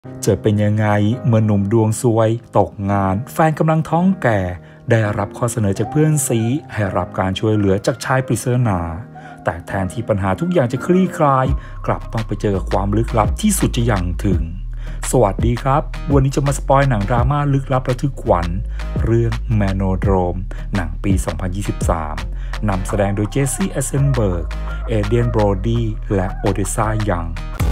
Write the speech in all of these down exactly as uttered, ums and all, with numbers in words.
จะเป็นยังไงเมื่อหนุ่มดวงซวยตกงานแฟนกำลังท้องแก่ได้รับข้อเสนอจากเพื่อนซีให้รับการช่วยเหลือจากชายปริศนาแต่แทนที่ปัญหาทุกอย่างจะคลี่คลายกลับต้องไปเจอกับความลึกลับที่สุดจะยังถึงสวัสดีครับวันนี้จะมาสปอยหนังดราม่าลึกลับระทึกขวัญเรื่องแมโนโดรมหนังปี สองพันยี่สิบสาม นำแสดงโดยเจสซี่ เอเซนเบิร์ก เอเดียน โบรดีและโอเดซ่า ยัง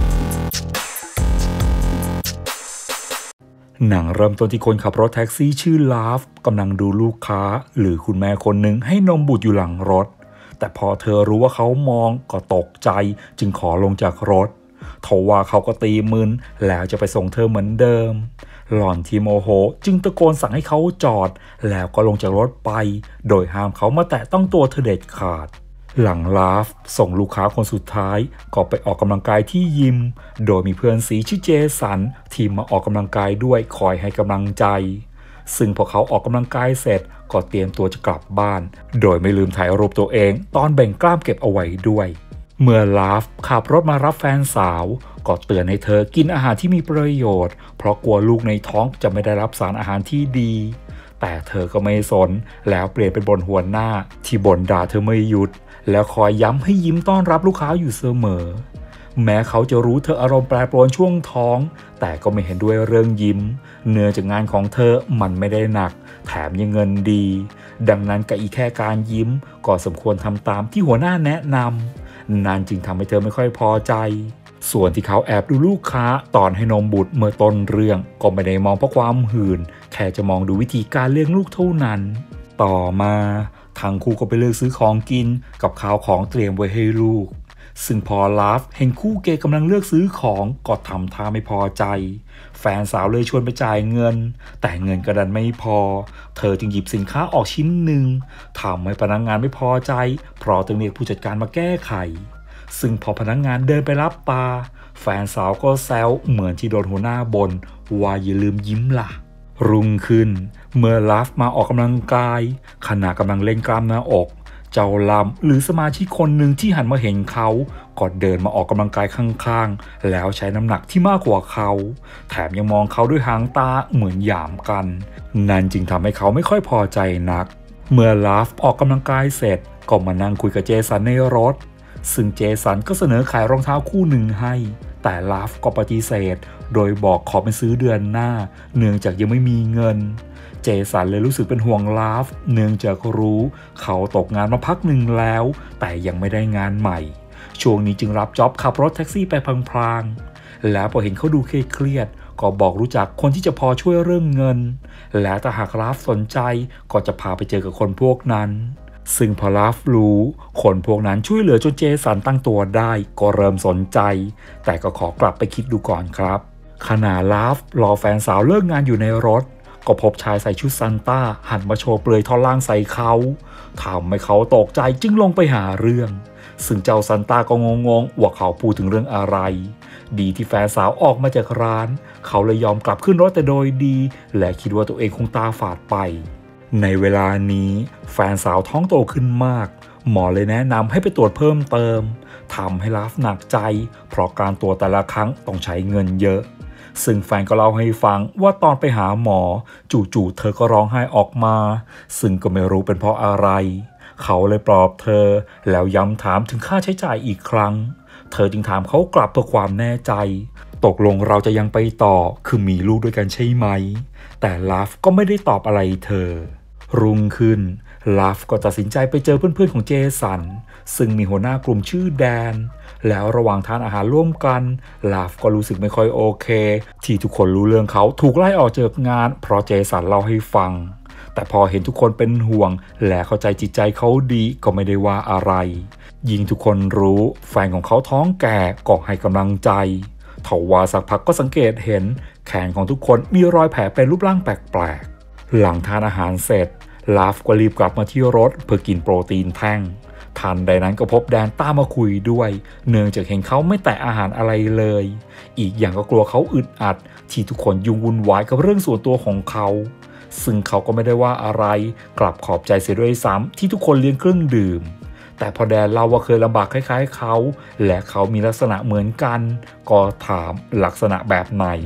หนังเริ่มต้นที่คนขับรถแท็กซี่ชื่อลาฟกำลังดูลูกค้าหรือคุณแม่คนหนึ่งให้นมบุตรอยู่หลังรถแต่พอเธอรู้ว่าเขามองก็ตกใจจึงขอลงจากรถทว่าเขาก็ตีมึนแล้วจะไปส่งเธอเหมือนเดิมหล่อนที่โมโหจึงตะโกนสั่งให้เขาจอดแล้วก็ลงจากรถไปโดยห้ามเขามาแตะต้องตัวเธอเด็ดขาดหลังลาฟส่งลูกค้าคนสุดท้ายก็ไปออกกำลังกายที่ยิมโดยมีเพื่อนสีชื่อเจสันที่มาออกกำลังกายด้วยคอยให้กำลังใจซึ่งพอเขาออกกำลังกายเสร็จก็เตรียมตัวจะกลับบ้านโดยไม่ลืมถ่ายรูปตัวเองตอนแบ่งกล้ามเก็บเอาไว้ด้วยเมื่อลาฟขับรถมารับแฟนสาวก็เตือนให้เธอกินอาหารที่มีประโยชน์เพราะกลัวลูกในท้องจะไม่ได้รับสารอาหารที่ดีแต่เธอก็ไม่สนแล้วเปลี่ยนเป็นบ่นหัวหน้าที่บ่นด่าเธอไม่หยุดแล้วคอยย้ำให้ยิ้มต้อนรับลูกค้าอยู่เสมอแม้เขาจะรู้เธออารมณ์แปรปรวนช่วงท้องแต่ก็ไม่เห็นด้วยเรื่องยิ้มเนื่องจากงานของเธอมันไม่ได้หนักแถมยังเงินดีดังนั้นกับอีแค่การยิ้มก็สมควรทำตามที่หัวหน้าแนะนำนั่นจึงทำให้เธอไม่ค่อยพอใจส่วนที่เขาแอบดูลูกค้าตอนให้นมบุตรเมื่อต้นเรื่องก็ไม่ได้มองเพราะความหื่นแค่จะมองดูวิธีการเลี้ยงลูกเท่านั้นต่อมาทั้งคู่ก็ไปเลือกซื้อของกินกับข้าวของเตรียมไว้ให้ลูกซึ่งพอลาฟเห็นคู่เกย์กำลังเลือกซื้อของก็ทำท่าไม่พอใจแฟนสาวเลยชวนไปจ่ายเงินแต่เงินกระดันไม่พอเธอจึงหยิบสินค้าออกชิ้นหนึ่งทำให้พนักงานไม่พอใจเพราะต้องเรียกผู้จัดการมาแก้ไขซึ่งพอพนักงานเดินไปรับปาแฟนสาวก็แซวเหมือนที่โดนหัวหน้าบ่นว่าอย่าลืมยิ้มล่ะรุ่งขึ้นเมื่อลาฟมาออกกำลังกายขณะกำลังเล่นกล้ามหน้าอกเจ้าลำหรือสมาชิกคนหนึ่งที่หันมาเห็นเขาก็เดินมาออกกำลังกายข้างๆแล้วใช้น้ำหนักที่มากกว่าเขาแถมยังมองเขาด้วยหางตาเหมือนหยามกันนั่นจึงทำให้เขาไม่ค่อยพอใจนักเมื่อลาฟออกกำลังกายเสร็จก็มานั่งคุยกับเจสันในรถซึ่งเจสันก็เสนอขายรองเท้าคู่หนึ่งให้แต่ลาฟก็ปฏิเสธโดยบอกขอไปซื้อเดือนหน้าเนื่องจากยังไม่มีเงินเจสันเลยรู้สึกเป็นห่วงลาฟเนื่องจากรู้เขาตกงานมาพักหนึ่งแล้วแต่ยังไม่ได้งานใหม่ช่วงนี้จึงรับจ็อบขับรถแท็กซี่ไปพลางๆแล้วพอเห็นเขาดูเครียดก็บอกรู้จักคนที่จะพอช่วยเรื่องเงินและถ้าหากลาฟสนใจก็จะพาไปเจอกับคนพวกนั้นซึ่งพอลาฟรู้คนพวกนั้นช่วยเหลือจนเจสันตั้งตัวได้ก็เริ่มสนใจแต่ก็ขอกลับไปคิดดูก่อนครับขณะลาฟรอแฟนสาวเลิกงานอยู่ในรถก็พบชายใส่ชุดซานต้าหันมาโชว์เปลือยท่อนล่างใส่เขาทำให้เขาตกใจจึงลงไปหาเรื่องซึ่งเจ้าซานต้าก็งงๆว่าเขาพูดถึงเรื่องอะไรดีที่แฟนสาวออกมาจากร้านเขาเลยยอมกลับขึ้นรถแต่โดยดีและคิดว่าตัวเองคงตาฝาดไปในเวลานี้แฟนสาวท้องโตขึ้นมากหมอเลยแนะนำให้ไปตรวจเพิ่มเติมทำให้ลาฟหนักใจเพราะการตรวจแต่ละครั้งต้องใช้เงินเยอะซึ่งแฟนก็เล่าให้ฟังว่าตอนไปหาหมอจู่ๆเธอก็ร้องไห้ออกมาซึ่งก็ไม่รู้เป็นเพราะอะไรเขาเลยปลอบเธอแล้วย้ำถามถึงค่าใช้จ่ายอีกครั้งเธอจึงถามเขากลับเพื่อความแน่ใจตกลงเราจะยังไปต่อคือมีลูกด้วยกันใช่ไหมแต่ลาฟก็ไม่ได้ตอบอะไรเธอรุ่งขึ้นลาฟก็ตัดสินใจไปเจอเพื่อนๆของเจสันซึ่งมีหัวหน้ากลุ่มชื่อแดนแล้วระหว่างทานอาหารร่วมกันลาฟก็รู้สึกไม่ค่อยโอเคที่ทุกคนรู้เรื่องเขาถูกไล่ออกจากงานเพราะเจสันเล่าให้ฟังแต่พอเห็นทุกคนเป็นห่วงและเข้าใจจิตใจเขาดีก็ไม่ได้ว่าอะไรยิ่งทุกคนรู้แฟนของเขาท้องแก่ก็ให้กำลังใจทว่าสักพักก็สังเกตเห็นแขนของทุกคนมีรอยแผลเป็นรูปร่างแปลกๆหลังทานอาหารเสร็จลาฟก็รีบกลับมาที่รถเพื่อกินโปรตีนแท่งทันใดนั้นก็พบแดนตามมาคุยด้วยเนื่องจากเห็นเขาไม่แตะอาหารอะไรเลยอีกอย่างก็กลัวเขาอึดอัดที่ทุกคนยุ่งวุ่นวายกับเรื่องส่วนตัวของเขาซึ่งเขาก็ไม่ได้ว่าอะไรกลับขอบใจเสียด้วยซ้ำที่ทุกคนเลี้ยงเครื่องดื่มแต่พอแดนเล่าว่าเคยลำบากคล้ายๆเขาและเขามีลักษณะเหมือนกันก็ถามลักษณะแบบไหน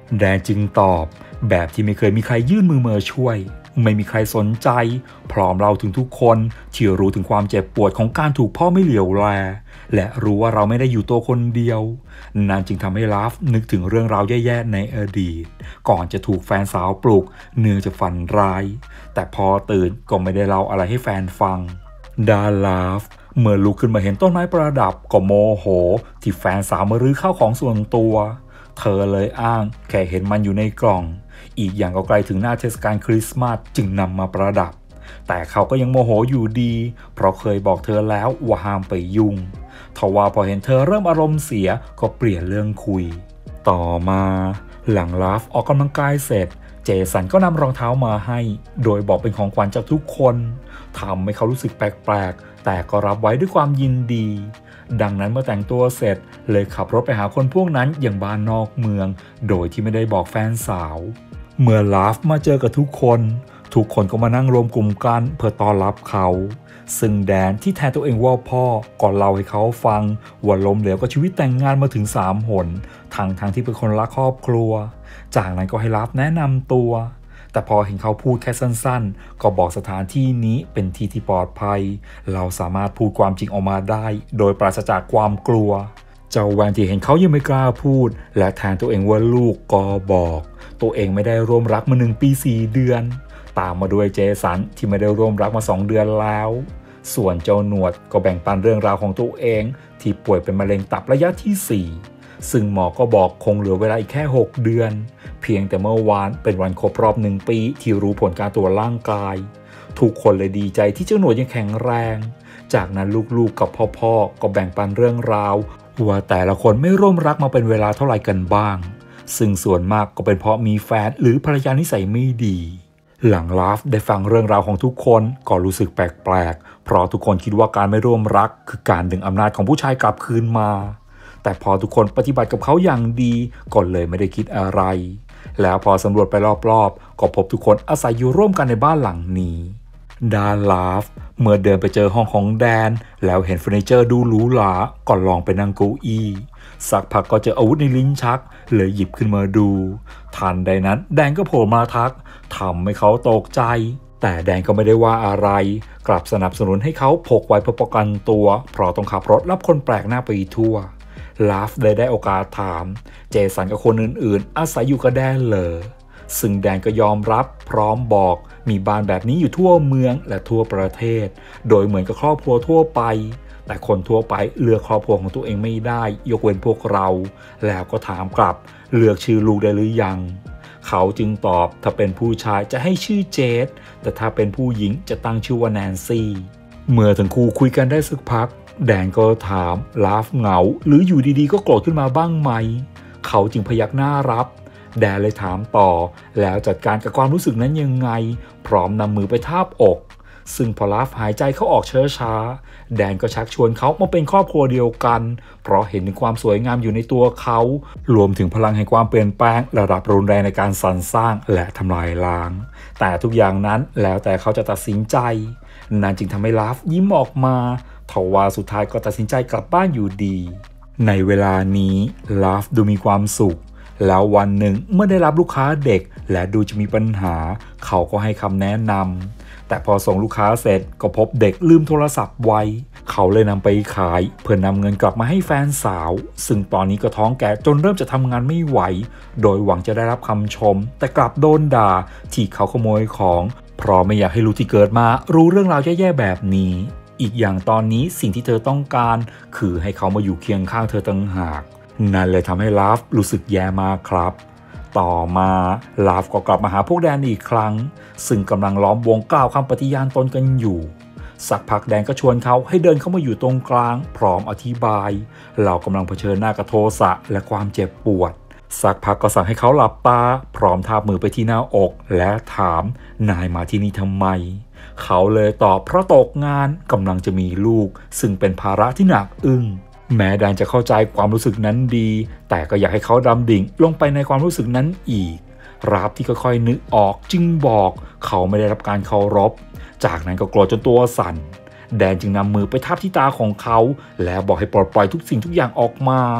แดนจึงตอบแบบที่ไม่เคยมีใครยื่นมือมาช่วยไม่มีใครสนใจพร้อมเล่าถึงทุกคนที่รู้ถึงความเจ็บปวดของการถูกพ่อไม่เหลียวแลและรู้ว่าเราไม่ได้อยู่ตัวคนเดียวนั่นจึงทำให้ลาฟนึกถึงเรื่องราวแย่ๆในอดีตก่อนจะถูกแฟนสาวปลุกเนื่องจากฝันร้ายแต่พอตื่นก็ไม่ได้เล่าอะไรให้แฟนฟังดาลาฟเมื่อลุกขึ้นมาเห็นต้นไม้ประดับก็โมโหที่แฟนสาวมารื้อข้าวของส่วนตัวเธอเลยอ้างแค่เห็นมันอยู่ในกล่องอีกอย่างก็ใกล้ถึงหน้าเทศกาลคริสต์มาสจึงนำมาประดับแต่เขาก็ยังโมโหอยู่ดีเพราะเคยบอกเธอแล้วว่าห้ามไปยุ่งทว่าพอเห็นเธอเริ่มอารมณ์เสียก็เปลี่ยนเรื่องคุยต่อมาหลังลาฟออกกำลังกายเสร็จเจสันก็นำรองเท้ามาให้โดยบอกเป็นของขวัญจากทุกคนทำให้เขารู้สึกแปลกๆแต่ก็รับไว้ด้วยความยินดีดังนั้นเมื่อแต่งตัวเสร็จเลยขับรถไปหาคนพวกนั้นอย่างบ้านนอกเมืองโดยที่ไม่ได้บอกแฟนสาวเมื่อลาฟมาเจอกับทุกคนทุกคนก็มานั่งรวมกลุ่มกันเพื่อต้อนรับเขาซึ่งแดนที่แทนตัวเองว่าพ่อก็เล่าให้เขาฟังว่าล้มเหลวกับชีวิตแต่งงานมาถึงสามหนทั้งทางที่เป็นคนรักครอบครัวจากนั้นก็ให้ลาฟแนะนำตัวแต่พอเห็นเขาพูดแค่สั้นๆก็บอกสถานที่นี้เป็นที่ที่ปลอดภัยเราสามารถพูดความจริงออกมาได้โดยปราศจากความกลัวเจ้าแวนที่เห็นเขายังไม่กล้าพูดและแทนตัวเองว่าลูกก็บอกตัวเองไม่ได้ร่วมรักมาหนึ่งปีสี่เดือนตามมาด้วยเจสันที่ไม่ได้ร่วมรักมาสองเดือนแล้วส่วนเจ้าหนวดก็แบ่งปันเรื่องราวของตัวเองที่ป่วยเป็นมะเร็งตับระยะที่สี่ซึ่งหมอก็บอกคงเหลือเวลาอีกแค่หกเดือนเพียงแต่เมื่อวานเป็นวันครบรอบหนึ่งปีที่รู้ผลการตรวจร่างกายทุกคนเลยดีใจที่เจ้าหนวดยังแข็งแรงจากนั้นลูกๆกับพ่อๆก็แบ่งปันเรื่องราวว่าแต่ละคนไม่ร่วมรักมาเป็นเวลาเท่าไหร่กันบ้างซึ่งส่วนมากก็เป็นเพราะมีแฟนหรือภรรยานิสัยไม่ดีหลังลาฟได้ฟังเรื่องราวของทุกคนก็รู้สึกแปลกๆเพราะทุกคนคิดว่าการไม่ร่วมรักคือการดึงอำนาจของผู้ชายกลับคืนมาแต่พอทุกคนปฏิบัติกับเขาอย่างดีก็เลยไม่ได้คิดอะไรแล้วพอสำรวจไปรอบๆก็พบทุกคนอาศัยอยู่ร่วมกันในบ้านหลังนี้ดาลาฟเมื่อเดินไปเจอห้องของแดนแล้วเห็นเฟอร์นิเจอร์ดูหรูหราก็ลองไปนั่งเก้าอี้สักพักก็เจออาวุธในลิ้นชักเลยหยิบขึ้นมาดูทันใดนั้นแดนก็โผล่มาทักทำให้เขาตกใจแต่แดนก็ไม่ได้ว่าอะไรกลับสนับสนุนให้เขาพกไว้เพื่อป้องกันตัวเพราะต้องขับรถรับคนแปลกหน้าไปทั่วลาฟได้ได้โอกาสถามเจสันกับคนอื่นๆอาศัยอยู่กับแดนเลยซึ่งแดนก็ยอมรับพร้อมบอกมีบ้านแบบนี้อยู่ทั่วเมืองและทั่วประเทศโดยเหมือนกับครอบครัวทั่วไปแต่คนทั่วไปเลือกครอบครัวของตัวเองไม่ได้ยกเว้นพวกเราแล้วก็ถามกลับเลือกชื่อลูกได้หรือยังเขาจึงตอบถ้าเป็นผู้ชายจะให้ชื่อเจดแต่ถ้าเป็นผู้หญิงจะตั้งชื่อว่าแนนซี่เมื่อทั้งคู่คุยกันได้สักพักแดนก็ถามลาฟเหงาหรืออยู่ดีๆก็โกรธขึ้นมาบ้างไหมเขาจึงพยักหน้ารับแดนเลยถามต่อแล้วจัดการกับความรู้สึกนั้นยังไงพร้อมนำมือไปทาบอกซึ่งพอลาฟหายใจเข้าออกช้าๆแดนก็ชักชวนเขามาเป็นครอบครัวเดียวกันเพราะเห็นถึงความสวยงามอยู่ในตัวเขารวมถึงพลังแห่งความเปลี่ยนแปลงระดับรุนแรงในการสรรสร้างและทำลายล้างแต่ทุกอย่างนั้นแล้วแต่เขาจะตัดสินใจนั่นจึงทำให้ลาฟยิ้มออกมาทว่าสุดท้ายก็ตัดสินใจกลับบ้านอยู่ดีในเวลานี้ลาฟดูมีความสุขแล้ววันหนึ่งเมื่อได้รับลูกค้าเด็กและดูจะมีปัญหาเขาก็ให้คำแนะนำแต่พอส่งลูกค้าเสร็จก็พบเด็กลืมโทรศัพท์ไว้เขาเลยนำไปขายเพื่อนำเงินกลับมาให้แฟนสาวซึ่งตอนนี้ก็ท้องแก่จนเริ่มจะทำงานไม่ไหวโดยหวังจะได้รับคำชมแต่กลับโดนด่าที่เขาขโมยของเพราะไม่อยากให้ลูกที่เกิดมารู้เรื่องราวแย่ๆแบบนี้อีกอย่างตอนนี้สิ่งที่เธอต้องการคือให้เขามาอยู่เคียงข้างเธอต่างหากนั่นเลยทำให้ลาฟรู้สึกแย่มากครับต่อมาลาฟก็กลับมาหาพวกแดนอีกครั้งซึ่งกำลังล้อมวงกล่าวคำปฏิญาณตนกันอยู่สักพักแดนก็ชวนเขาให้เดินเข้ามาอยู่ตรงกลางพร้อมอธิบายเรากำลังเผชิญหน้ากับโทสะและความเจ็บปวดสักพักก็สั่งให้เขาหลับตาพร้อมทาบมือไปที่หน้าอกและถามนายมาที่นี่ทำไมเขาเลยตอบเพราะตกงานกำลังจะมีลูกซึ่งเป็นภาระที่หนักอึ้งแม้แดนจะเข้าใจความรู้สึกนั้นดีแต่ก็อยากให้เขาดำดิ่งลงไปในความรู้สึกนั้นอีกราฟที่ค่อยๆนึกออกจึงบอกเขาไม่ได้รับการเคารพจากนั้นก็โกรธจนตัวสั่นแดนจึงนำมือไปทับที่ตาของเขาแล้วบอกให้ปลดปล่อยทุกสิ่งทุกอย่างออกมา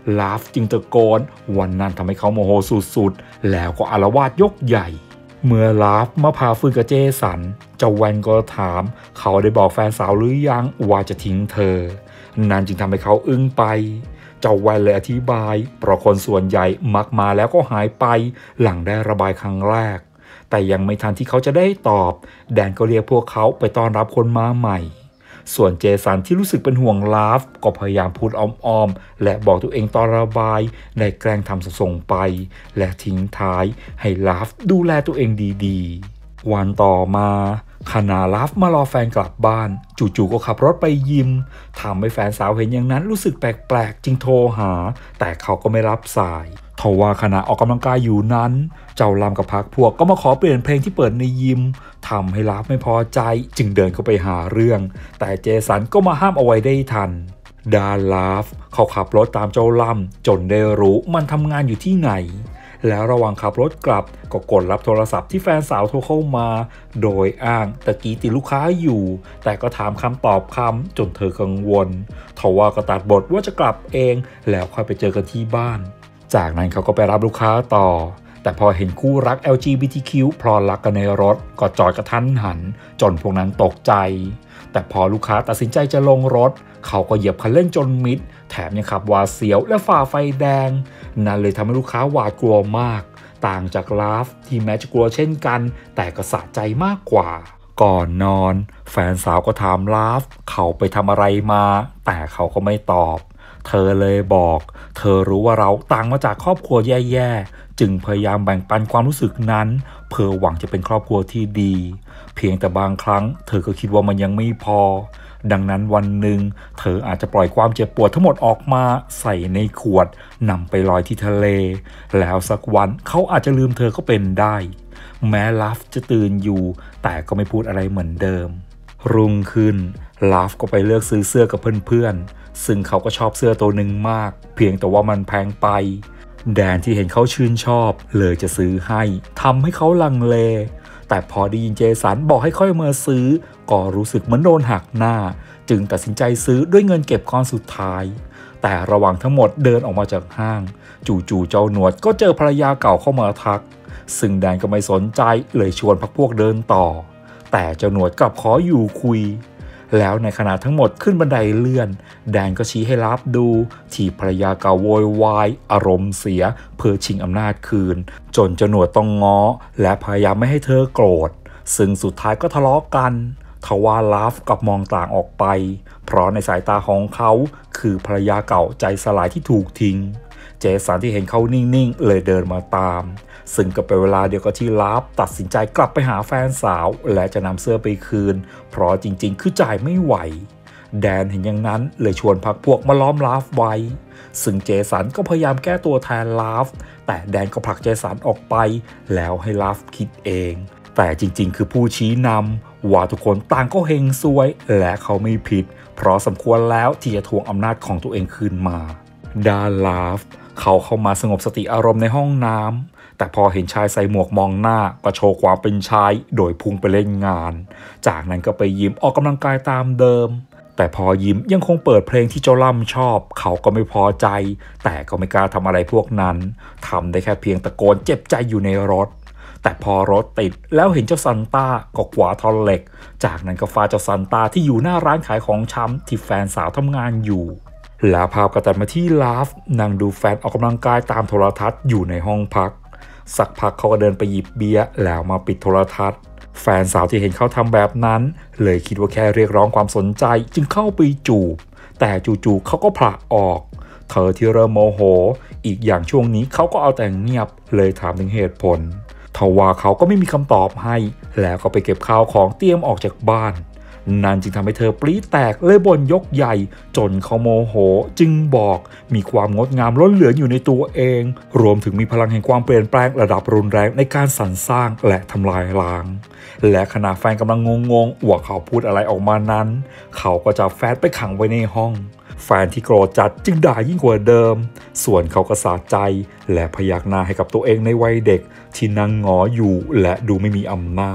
ลาฟจึงตะโกนวันนั้นทำให้เขาโมโหสุดๆแล้วก็อาละวาดยกใหญ่เมื่อลาฟมาพาฟื้นกับเจสันเจ้าแวนก็ถามเขาได้บอกแฟนสาวหรือยังว่าจะทิ้งเธอนั่นจึงทำให้เขาอึ้งไปเจ้าแวนเลยอธิบายเพราะคนส่วนใหญ่มักมาแล้วก็หายไปหลังได้ระบายครั้งแรกแต่ยังไม่ทันที่เขาจะได้ตอบแดนก็เรียกพวกเขาไปต้อนรับคนมาใหม่ส่วนเจสันที่รู้สึกเป็นห่วงลาฟก็พยายามพูดอ้อมๆและบอกตัวเองตอนระบายได้แกล้งทำส่งไปและทิ้งท้ายให้ลาฟดูแลตัวเองดีๆวันต่อมาขณะลาฟมารอแฟนกลับบ้านจู่ๆก็ขับรถไปยิมทำให้แฟนสาวเห็นอย่างนั้นรู้สึกแปลกๆจึงโทรหาแต่เขาก็ไม่รับสายทว่าขณะออกกำลังกายอยู่นั้นเจ้าลำกับพักพวกก็มาขอเปลี่ยนเพลงที่เปิดในยิมทำให้ลาฟไม่พอใจจึงเดินเข้าไปหาเรื่องแต่เจสันก็มาห้ามเอาไว้ได้ทันดาลาฟเขาขับรถตามเจ้าลำจนได้รู้มันทำงานอยู่ที่ไหนแล้วระหว่างขับรถกลับก็กดรับโทรศัพท์ที่แฟนสาวโทรเข้ามาโดยอ้างตะกี้ติดลูกค้าอยู่แต่ก็ถามคำตอบคำจนเธอกังวลทว่าก็ตัดบทว่าจะกลับเองแล้วค่อยไปเจอกันที่บ้านจากนั้นเขาก็ไปรับลูกค้าต่อแต่พอเห็นคู่รัก แอล จี บี ที คิว พลอรักกันในรถก็จอดกระทันหันจนพวกนั้นตกใจแต่พอลูกค้าตัดสินใจจะลงรถเขาก็เหยียบคันเร่งจนมิดแถมยังขับหวาดเสียวและฝ่าไฟแดงนั่นเลยทำให้ลูกค้าหวาดกลัวมากต่างจากลาฟที่แม้จะกลัวเช่นกันแต่ก็สะใจมากกว่าก่อนนอนแฟนสาวก็ถามลาฟเขาไปทำอะไรมาแต่เขาก็ไม่ตอบเธอเลยบอกเธอรู้ว่าเราต่างมาจากครอบครัวแย่ๆจึงพยายามแบ่งปันความรู้สึกนั้นเพื่อหวังจะเป็นครอบครัวที่ดีเพียงแต่บางครั้งเธอก็คิดว่ามันยังไม่พอดังนั้นวันหนึ่งเธออาจจะปล่อยความเจ็บปวดทั้งหมดออกมาใส่ในขวดนำไปลอยที่ทะเลแล้วสักวันเขาอาจจะลืมเธอก็เป็นได้แม้ลาฟจะตื่นอยู่แต่ก็ไม่พูดอะไรเหมือนเดิมรุ่งขึ้นลาฟก็ไปเลือกซื้อเสื้อกับเพื่อนๆซึ่งเขาก็ชอบเสื้อตัวหนึ่งมากเพียงแต่ว่ามันแพงไปแดนที่เห็นเขาชื่นชอบเลยจะซื้อให้ทำให้เขาลังเลแต่พอได้ยินเจสันบอกให้ค่อยมาซื้อก็รู้สึกเหมือนโดนหักหน้าจึงตัดสินใจซื้อด้วยเงินเก็บก้อนสุดท้ายแต่ระหว่างทั้งหมดเดินออกมาจากห้างจู่ๆเจ้าหนวดก็เจอภรรยาเก่าเข้ามาทักซึ่งแดนก็ไม่สนใจเลยชวนพรรคพวกเดินต่อแต่เจ้าหนวดกลับขออยู่คุยแล้วในขณะทั้งหมดขึ้นบันไดเลื่อนแดนก็ชี้ให้ลาฟดูที่ภรรยาเก่าโวยวายอารมณ์เสียเพื่อชิงอำนาจคืนจนเจ้าหนวดต้องง้อและพยายามไม่ให้เธอโกรธซึ่งสุดท้ายก็ทะเลาะกันทว่าลาฟกลับมองต่างออกไปเพราะในสายตาของเขาคือภรรยาเก่าใจสลายที่ถูกทิ้งเจสันที่เห็นเขานิ่งๆเลยเดินมาตามซึ่งก็เป็นเวลาเดียวกับที่ลาฟตัดสินใจกลับไปหาแฟนสาวและจะนำเสื้อไปคืนเพราะจริงๆคือจ่ายไม่ไหวแดนเห็นอย่างนั้นเลยชวนพรรคพวกมาล้อมลาฟไว้ซึ่งเจสันก็พยายามแก้ตัวแทนลาฟแต่แดนก็ผลักเจสันออกไปแล้วให้ลาฟคิดเองแต่จริงๆคือผู้ชี้นำว่าทุกคนต่างก็เฮงซวยและเขาไม่ผิดเพราะสมควรแล้วที่จะทวงอำนาจของตัวเองคืนมาด้านลาฟเขาเข้ามาสงบสติอารมณ์ในห้องน้ำแต่พอเห็นชายใส่หมวกมองหน้าก็โชว์ความเป็นชายโดยพุ่งไปเล่นงานจากนั้นก็ไปยิมออกกำลังกายตามเดิมแต่พอยิมยังคงเปิดเพลงที่เจ้าล่ำชอบเขาก็ไม่พอใจแต่ก็ไม่กล้าทำอะไรพวกนั้นทำได้แค่เพียงตะโกนเจ็บใจอยู่ในรถแต่พอรถติดแล้วเห็นเจ้าซันต้าก็กวาดท่อนเหล็กจากนั้นก็ฟาดเจ้าซันต้าที่อยู่หน้าร้านขายของชำที่แฟนสาวทำงานอยู่แล้วภาพก็ตัดมาที่ลาฟนั่งดูแฟนออกกำลังกายตามโทรทัศน์อยู่ในห้องพักสักพักเขาก็เดินไปหยิบเบียร์แล้วมาปิดโทรทัศน์แฟนสาวที่เห็นเขาทำแบบนั้นเลยคิดว่าแค่เรียกร้องความสนใจจึงเข้าไปจูบแต่จู่ๆเขาก็ผละออกเธอที่เริ่มโมโหอีกอย่างช่วงนี้เขาก็เอาแต่เงียบเลยถามถึงเหตุผลทว่าเขาก็ไม่มีคำตอบให้แล้วก็ไปเก็บข้าวของเตรียมออกจากบ้านนั่นจึงทำให้เธอปรี๊ดแตกเลยบ่นยกใหญ่จนเขาโมโหจึงบอกมีความงดงามล้นเหลืออยู่ในตัวเองรวมถึงมีพลังแห่งความเปลี่ยนแปลงระดับรุนแรงในการสรรสร้างและทำลายล้างและขณะแฟนกำลังงงๆว่าเขาพูดอะไรออกมานั้นเขาก็จับแฟนไปขังไว้ในห้องแฟนที่โกรธจัดจึงด่ายิ่งกว่าเดิมส่วนเขาก็สะใจและพยักหน้าให้กับตัวเองในวัยเด็กที่นั่งงออยู่และดูไม่มีอำนาจ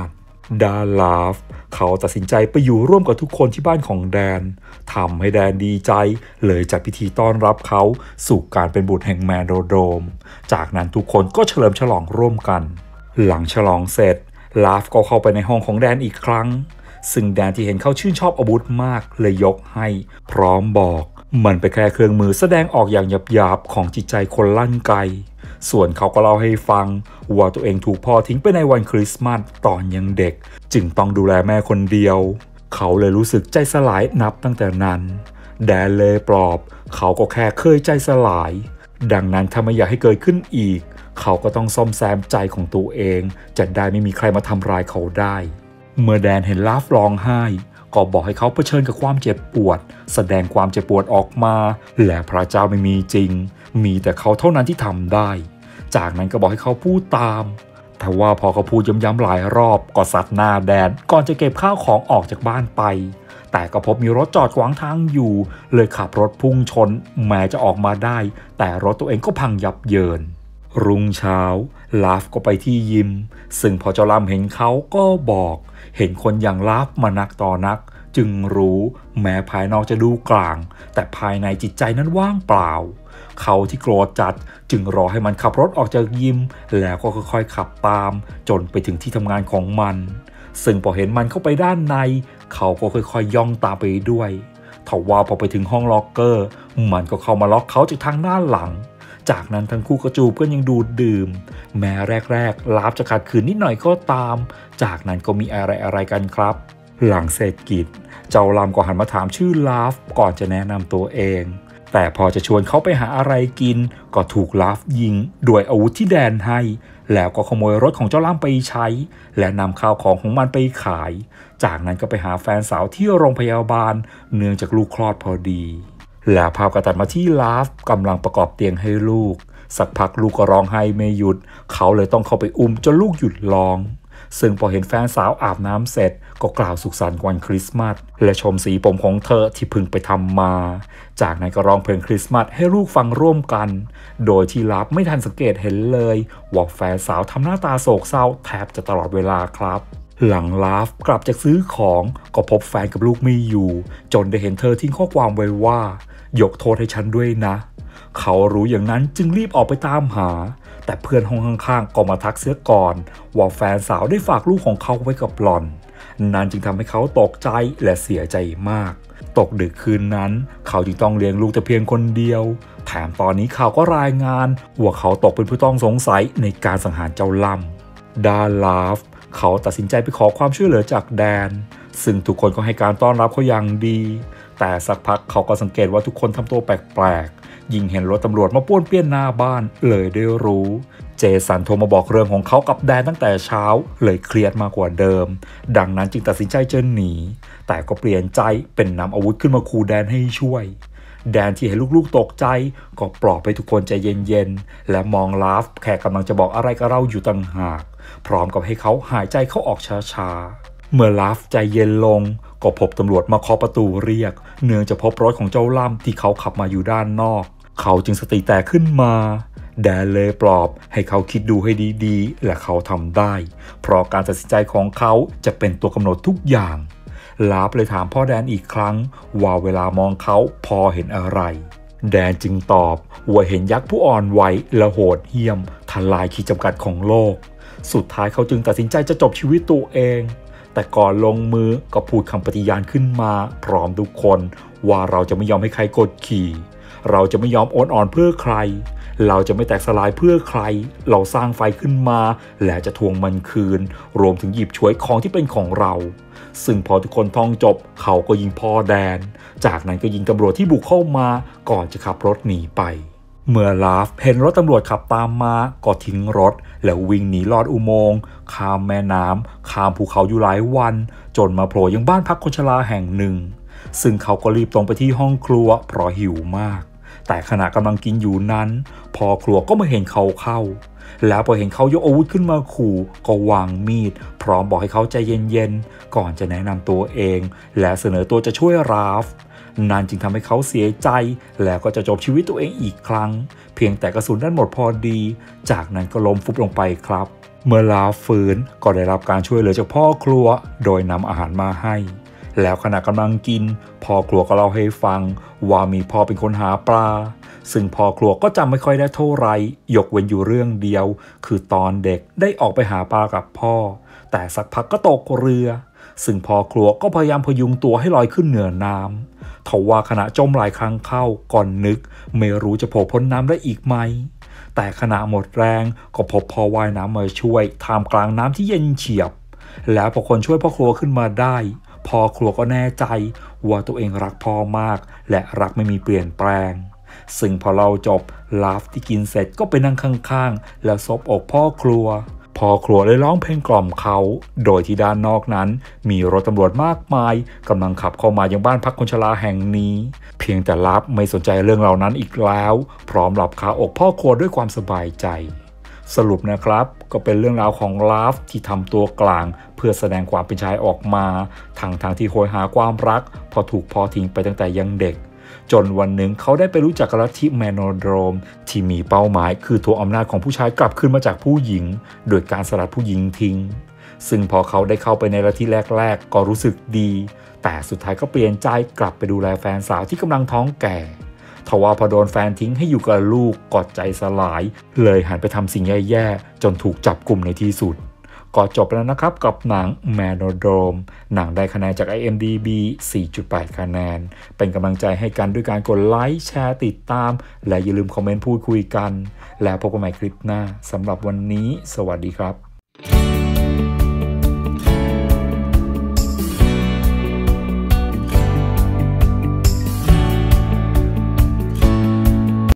ดาลาฟเขาตัดสินใจไปอยู่ร่วมกับทุกคนที่บ้านของแดนทำให้แดนดีใจเลยจัดพิธีต้อนรับเขาสู่การเป็นบุตรแห่งแมนโดโดมจากนั้นทุกคนก็เฉลิมฉลองร่วมกันหลังฉลองเสร็จลาฟก็เข้าไปในห้องของแดนอีกครั้งซึ่งแดนที่เห็นเขาชื่นชอบอาวุธมากเลยยกให้พร้อมบอกมันเป็นแค่เครื่องมือแสดงออกอย่างหยาบๆของจิตใจคนลั่นไกส่วนเขาก็เล่าให้ฟังว่าตัวเองถูกพ่อทิ้งไปในวันคริสต์มาสตอนยังเด็กจึงต้องดูแลแม่คนเดียวเขาเลยรู้สึกใจสลายนับตั้งแต่นั้นแดนเลยปลอบเขาก็แค่เคยใจสลายดังนั้นถ้าไม่อยากให้เกิดขึ้นอีกเขาก็ต้องซ่อมแซมใจของตัวเองจะได้ไม่มีใครมาทำร้ายเขาได้เมื่อแดนเห็นลาฟร้องไห้ก็บอกให้เขาเผชิญกับความเจ็บปวดแสดงความเจ็บปวดออกมาและพระเจ้าไม่มีจริงมีแต่เขาเท่านั้นที่ทำได้จากนั้นก็บอกให้เขาพูดตามแต่ว่าพอเขาพูดย้ำๆหลายรอบก็ซัดหน้าแดนก่อนจะเก็บข้าวของออกจากบ้านไปแต่ก็พบมีรถจอดขวางทางอยู่เลยขับรถพุ่งชนแม้จะออกมาได้แต่รถตัวเองก็พังยับเยินรุ่งเช้าลาฟก็ไปที่ยิมซึ่งพอเจ้าล่ำเห็นเขาก็บอกเห็นคนอย่างลาฟมานักต่อนักจึงรู้แม้ภายนอกจะดูกลางแต่ภายในจิตใจนั้นว่างเปล่าเขาที่โกรธจัดจึงรอให้มันขับรถออกจากยิมแล้วก็ค่อยๆขับตามจนไปถึงที่ทำงานของมันซึ่งพอเห็นมันเข้าไปด้านในเขาก็ค่อยๆย่องตามไปด้วยทว่าพอไปถึงห้องล็อกเกอร์มันก็เข้ามาล็อกเขาจากทางด้านหลังจากนั้นทั้งคู่ก็จูบกันยังดูดดื่มแม้แรกๆลาฟจะขัดขืนนิดหน่อยก็ตามจากนั้นก็มีอะไรอะไรกันครับหลังเสร็จกิจเจ้าลำก็หันมาถามชื่อลาฟก่อนจะแนะนำตัวเองแต่พอจะชวนเขาไปหาอะไรกินก็ถูกลาฟยิงด้วยอาวุธที่แดนให้แล้วก็ขโมยรถของเจ้าล่ำไปใช้และนำข้าวของของมันไปขายจากนั้นก็ไปหาแฟนสาวที่โรงพยาบาลเนื่องจากลูกคลอดพอดีแล้วภาพก็ตัดมาที่ลาฟกำลังประกอบเตียงให้ลูกสักพักลูกก็ร้องไห้ไม่หยุดเขาเลยต้องเข้าไปอุ้มจนลูกหยุดร้องซึ่งพอเห็นแฟนสาวอาบน้ำเสร็จก็กล่าวสุขสันต์วันคริสต์มาสและชมสีผมของเธอที่เพิ่งไปทำมาจากนั้นก็ร้องเพลงคริสต์มาสให้ลูกฟังร่วมกันโดยที่ลาฟไม่ทันสังเกตเห็นเลยว่าแฟนสาวทำหน้าตาโศกเศร้าแทบจะตลอดเวลาครับหลังลาฟกลับจากซื้อของก็พบแฟนกับลูกไม่อยู่จนได้เห็นเธอทิ้งข้อความไว้ว่ายกโทษให้ฉันด้วยนะเขารู้อย่างนั้นจึงรีบออกไปตามหาแต่เพื่อนห้องข้างๆก็มาทักเสียก่อนว่าแฟนสาวได้ฝากลูกของเขาไว้กับหล่อนนั่นจึงทำให้เขาตกใจและเสียใจมากตกดึกคืนนั้นเขาจึงต้องเลี้ยงลูกแต่เพียงคนเดียวแถมตอนนี้ข่าวก็รายงานว่าเขาตกเป็นผู้ต้องสงสัยในการสังหารเจ้าล่ำดาลาฟเขาตัดสินใจไปขอความช่วยเหลือจากแดนซึ่งทุกคนก็ให้การต้อนรับเขาอย่างดีแต่สักพักเขาก็สังเกตว่าทุกคนทำตัวแปลกๆยิ่งเห็นรถตำรวจมาป้วนเปี้ยนหน้าบ้านเลยได้รู้เจสันโทรมาบอกเรื่องของเขากับแดนตั้งแต่เช้าเลยเครียดมากกว่าเดิมดังนั้นจึงตัดสินใจจะหนีแต่ก็เปลี่ยนใจเป็นนำอาวุธขึ้นมาขู่แดนให้ช่วยแดนที่เห็นลูกๆตกใจก็ปลอบให้ทุกคนใจเย็นๆและมองลาฟแค่กำลังจะบอกอะไรกับเราอยู่ต่างหากพร้อมกับให้เขาหายใจเข้าออกช้าๆเมื่อลาฟใจเย็นลงก็พบตำรวจมาเคาะประตูเรียกเนื่องจากพบรถของเจ้าล่ำที่เขาขับมาอยู่ด้านนอกเขาจึงสติแตกขึ้นมาแดนเลยปลอบให้เขาคิดดูให้ดีๆและเขาทำได้เพราะการตัดสินใจของเขาจะเป็นตัวกำหนดทุกอย่างลาฟเลยถามพ่อแดนอีกครั้งว่าเวลามองเขาพอเห็นอะไรแดนจึงตอบว่าเห็นยักษ์ผู้อ่อนไหวและโหดเหี้ยมทลายขีดจำกัดของโลกสุดท้ายเขาจึงตัดสินใจจะจบชีวิตตัวเองแต่ก่อนลงมือก็พูดคำปฏิญาณขึ้นมาพร้อมทุกคนว่าเราจะไม่ยอมให้ใครกดขี่เราจะไม่ยอมโอนอ่อนเพื่อใครเราจะไม่แตกสลายเพื่อใครเราสร้างไฟขึ้นมาและจะทวงมันคืนรวมถึงหยิบฉวยของที่เป็นของเราซึ่งพอทุกคนท่องจบเขาก็ยิงพ่อแดนจากนั้นก็ยิงตำรวจที่บุกเข้ามาก่อนจะขับรถหนีไปเมื่อลาฟเห็นรถตำรวจขับตามมาก็ทิ้งรถแล้ววิ่งหนีลอดอุโมงค์ข้ามแม่น้ำข้ามภูเขาอยู่หลายวันจนมาโผล่ยังบ้านพักคนชราแห่งหนึ่งซึ่งเขาก็รีบตรงไปที่ห้องครัวเพราะหิวมากแต่ขณะกำลังกินอยู่นั้นพอครัวก็มาเห็นเขาเข้าแล้วพอเห็นเขายกอาวุธขึ้นมาขู่ก็วางมีดพร้อมบอกให้เขาใจเย็นๆก่อนจะแนะนำตัวเองและเสนอตัวจะช่วยลาฟนั่นจึงทำให้เขาเสียใจแล้วก็จะจบชีวิตตัวเองอีกครั้งเพียงแต่กระสุนนั้นหมดพอดีจากนั้นก็ล้มฟุบลงไปครับเมื่อลาฟฟื้นก็ได้รับการช่วยเหลือจากพ่อครัวโดยนำอาหารมาให้แล้วขณะกำลังกินพ่อครัวก็เล่าให้ฟังว่ามีพ่อเป็นคนหาปลาซึ่งพ่อครัวก็จำไม่ค่อยได้เท่าไรยกเว้นอยู่เรื่องเดียวคือตอนเด็กได้ออกไปหาปลากับพ่อแต่สักพักก็ตกเรือซึ่งพ่อครัวก็พยายามพยุงตัวให้ลอยขึ้นเหนือน้ำทว่าขณะจมหลายครั้งเข้าก่อนนึกไม่รู้จะโผล่พ้นน้ำได้อีกไหมแต่ขณะหมดแรงก็พบพ่อว่ายน้ำมาช่วยท่ามกลางน้ำที่เย็นเฉียบแล้วพอคนช่วยพ่อครัวขึ้นมาได้พ่อครัวก็แน่ใจว่าตัวเองรักพ่อมากและรักไม่มีเปลี่ยนแปลงซึ่งพอเราจบลาฟที่กินเสร็จก็ไปนั่งข้างๆแล้วซบอกพ่อครัวพ่อครัวเลยร้องเพลงกล่อมเขาโดยที่ด้านนอกนั้นมีรถตำรวจมากมายกำลังขับเข้ามายังบ้านพักคนชราแห่งนี้เพียงแต่ลาฟไม่สนใจเรื่องเหล่านั้นอีกแล้วพร้อมหลับคาอกพ่อครัวด้วยความสบายใจสรุปนะครับก็เป็นเรื่องราวของลาฟที่ทำตัวกลางเพื่อแสดงความเป็นชายออกมาทางทางที่โหยหาความรักพอถูกพ่อทิ้งไปตั้งแต่ยังเด็กจนวันหนึ่งเขาได้ไปรู้จักลัทธิแมโนโดรมที่มีเป้าหมายคือทวงอำนาจของผู้ชายกลับคืนมาจากผู้หญิงโดยการสลัดผู้หญิงทิ้งซึ่งพอเขาได้เข้าไปในลัทธิแรกๆก็รู้สึกดีแต่สุดท้ายก็เปลี่ยนใจกลับไปดูแลแฟนสาวที่กำลังท้องแก่ทว่าพอโดนแฟนทิ้งให้อยู่กับลูกกอดใจสลายเลยหันไปทำสิ่งแย่ๆจนถูกจับกุมในที่สุดก็จบแล้วนะครับกับหนัง Manodrome หนังได้คะแนนจาก ไอ เอ็ม ดี บี สี่จุดแปด คะแนนเป็นกำลังใจให้กันด้วยการกดไลค์แชร์ติดตามและอย่าลืมคอมเมนต์พูดคุยกันแล้วพบกันใหม่คลิปหน้าสำหรับวันนี้สวัสดีครับ